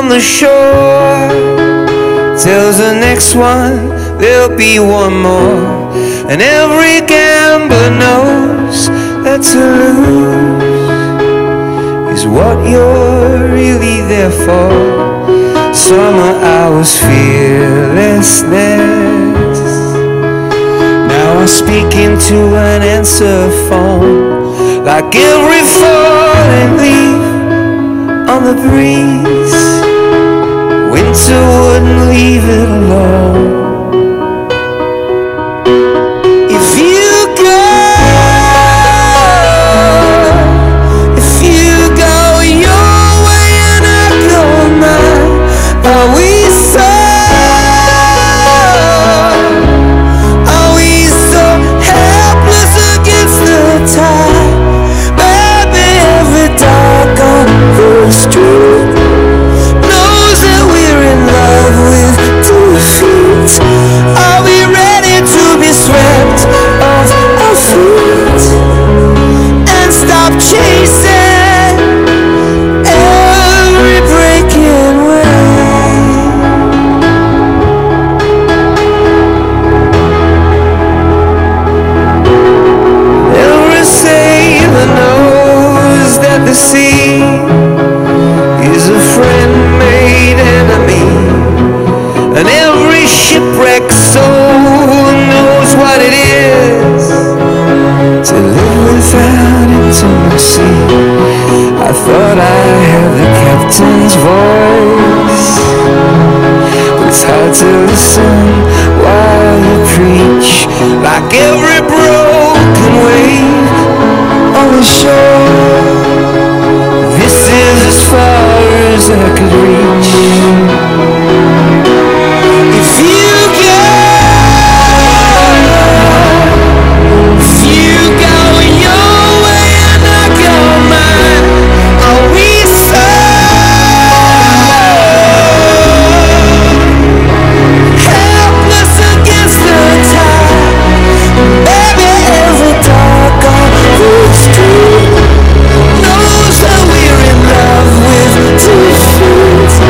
from the shore tells the next one there'll be one more. And every gambler knows that to lose is what you're really there for. Summer hours, fearlessness. Now I speak into an answer phone, like every falling leaf on the breeze. Winter wouldn't leave it alone. The sea is a friend made enemy, and every shipwrecked soul knows what it is to live without intimacy. I thought I had the captain's voice, but it's hard to listen while you preach, like every broken wave on the shore. This is as far as I could reach. If you go your way and I go mine, are we so helpless against the tide? Baby, every dog on the street knows that we're in love with 2 feet.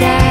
die.